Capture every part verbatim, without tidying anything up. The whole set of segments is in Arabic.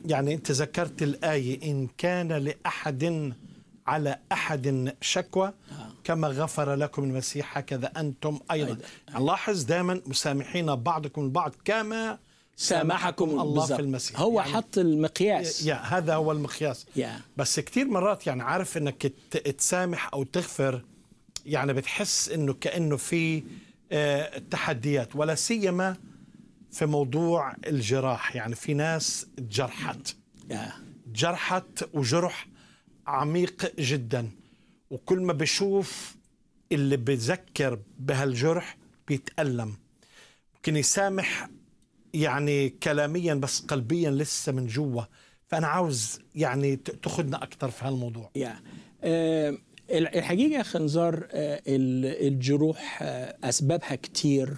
يعني أنت ذكرت الآية إن كان لأحد على أحد شكوى كما غفر لكم المسيح هكذا أنتم أيضا, أيضا. نلاحظ دائما مسامحين بعضكم البعض كما سامحكم الله بالزبط. في المسيح. هو يعني حط المقياس. يا هذا هو المقياس. يا. بس كتير مرات يعني عارف إنك تسامح أو تغفر يعني بتحس إنه كأنه في اه تحديات، ولا سيما في موضوع الجراح. يعني في ناس تجرحت جرحت وجرح عميق جدا، وكل ما بشوف اللي بذكر بهالجرح بيتألم. ممكن يسامح يعني كلاميا بس قلبيا لسه من جوا. فأنا عاوز يعني تأخذنا أكثر في هالموضوع. يا أه الحقيقة خنزار أه الجروح أه أسبابها كتير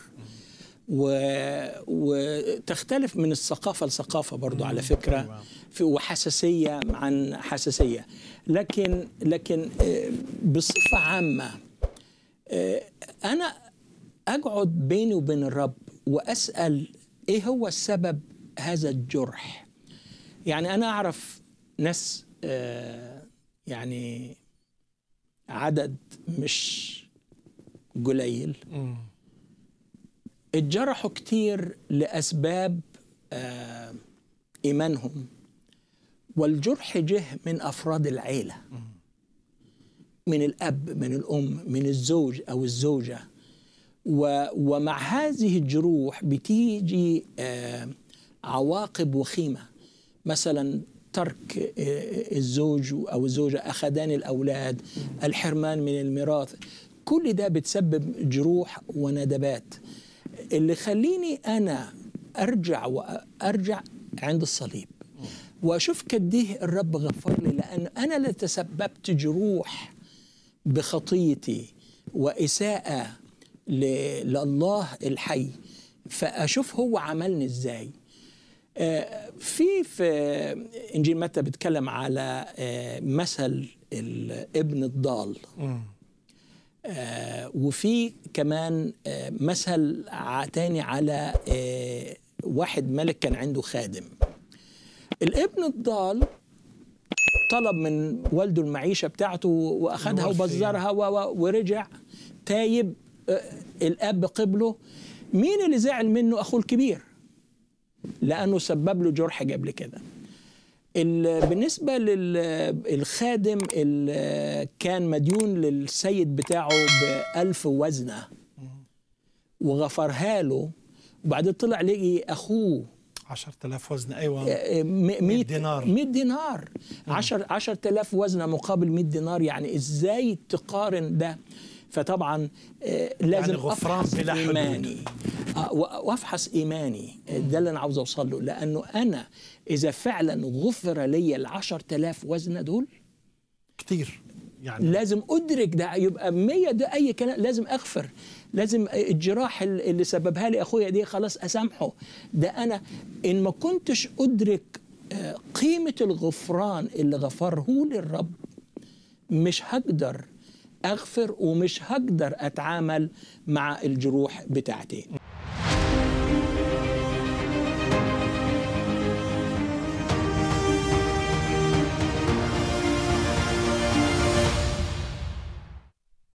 وتختلف من الثقافة لثقافة برضو على فكرة، في وحساسية عن حساسية. لكن لكن بصفة عامة أنا أقعد بيني وبين الرب وأسأل إيه هو السبب هذا الجرح. يعني أنا أعرف ناس يعني عدد مش قليل اتجرحوا كتير لأسباب آه إيمانهم، والجرح جه من أفراد العيلة، من الأب، من الأم، من الزوج أو الزوجة. ومع هذه الجروح بتيجي آه عواقب وخيمة، مثلا ترك آه الزوج أو الزوجة، أخذان الأولاد، الحرمان من الميراث. كل ده بتسبب جروح وندبات. اللي خليني أنا أرجع وأرجع عند الصليب وأشوف كديه الرب غفر لي، لأن أنا اللي تسببت جروح بخطيتي وإساءة لله الحي، فأشوف هو عملني إزاي. في في إنجيل متى بيتكلم على مثل الابن الضال، آه وفي كمان آه مثل تاني على آه واحد ملك كان عنده خادم. الابن الضال طلب من والده المعيشة بتاعته وأخذها وبزرها ورجع تايب. آه الأب قبله. مين اللي زعل منه؟ أخوه الكبير، لأنه سبب له جرح قبل كده. بالنسبة للخادم اللي كان مديون للسيد بتاعه بألف وزنة وغفرها له، وبعدين طلع لقي أخوه عشرة آلاف وزنة. أيوة مئة دينار. مئة دينار. عشر عشرة آلاف وزنة مقابل مئة دينار. يعني إزاي تقارن ده؟ فطبعا لازم يعني أفحص إيماني وأفحص إيماني. ده اللي أنا عاوز أوصل له، لأنه أنا إذا فعلا غفر لي العشر تلاف وزنة دول كتير، يعني لازم أدرك ده. يبقى مية ده أي كلام، لازم أغفر. لازم الجراح اللي سببها لي أخويا دي خلاص أسامحه. ده أنا إن ما كنتش أدرك قيمة الغفران اللي غفره لي الرب مش هقدر أغفر ومش هقدر أتعامل مع الجروح بتاعتي.